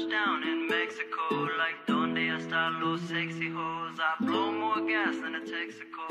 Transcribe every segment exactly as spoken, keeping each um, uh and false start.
Touchdown in Mexico, like donde están los sexy hoes? I blow more gas than a Texaco.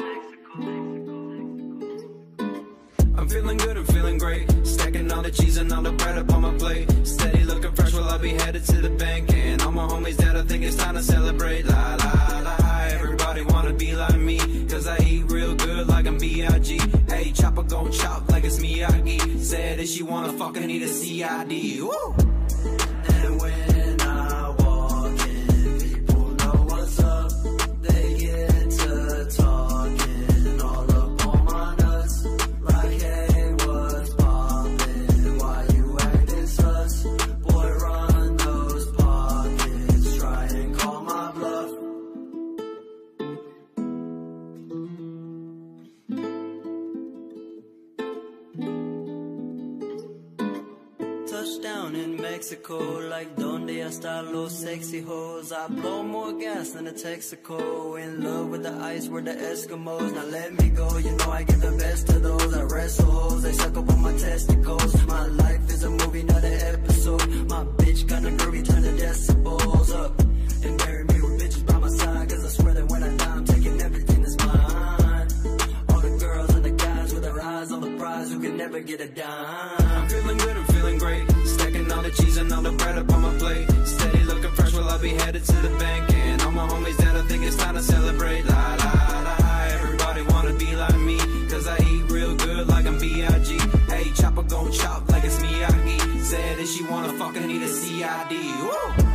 I'm feeling good, I'm feeling great. Stacking all the cheese and all the bread up on my plate. Steady looking fresh while I be headed to the bank. And all my homies dead, I think it's time to celebrate. La la la, everybody wanna be like me, cause I eat real good like I'm B I G Hey, chopper gon' chop like it's Miyagi. Said that she wanna fucking need a C I D. Woo! And when I walk in, people know what's up. They get to talking all up on my nuts. Like, hey, what's poppin'? Why you acting sus? Boy, run those pockets, try and call my bluff. Touchdown in Mexico, like donde están los sexy hoes? I blow more gas than a Texaco. In love with the ice, we're the Eskimos. Now let me go, you know I get the best of those. I wrestle hoes, they suck up on my testicles. My life is a movie, not an episode. My bitch kinda groovy, turn the decibels up. And bury me with bitches by my side, cause I swear that when I die I'm taking everything that's mine. All the girls and the guys with their eyes on the prize who can never get a dime. I'm feeling good, I'm feeling great. Stacking all the cheese and all the bread up on my plate. Steady looking fresh while I be headed to the bank. And all my homies dead, I think it's time to celebrate. La la la, everybody wanna be like me, cause I eat real good like I'm B I G Hey, chopper gon' chop like it's Miyagi. Said that she wanna fucking need a C I D. Woo!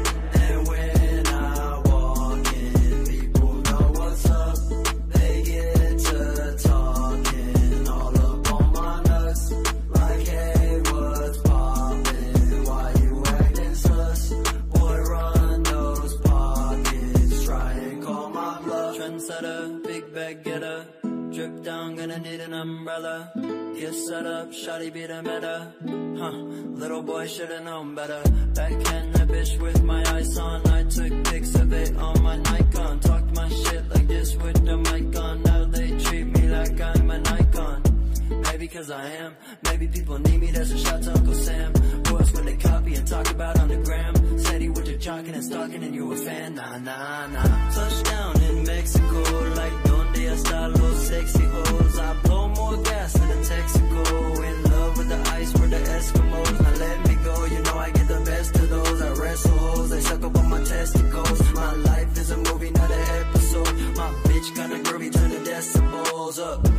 And when I walk in, people know what's up. They get to talking all up on my nuts. Like, hey, what's poppin'? Why you acting sus? Boy, run those pockets, try and call my bluff. Trendsetter, big bag getter, drip down, gonna need an umbrella. Get set up, shawty be the meta. Huh, little boy should've known better. Backhand that bitch with my ice on. I took pics of it on my Nikon. Talked my shit like this with the mic on. Now they treat me like I'm an icon. Maybe cause I am, maybe people need me, there's a shot to Uncle Sam. Boys when they copy and talk about on the gram. Said he was just jocking and stalking and you a fan, nah nah nah. Touchdown in Mexico, like donde están los sexy hoes? I blow more gas than a Texaco. In love with the ice, we're the Eskimos. Now let me go, you know I get the best of those. I wrestle hoes, they suck up on my testicles. My life is a movie, not an episode. My bitch kinda groovy, turn the decibels up.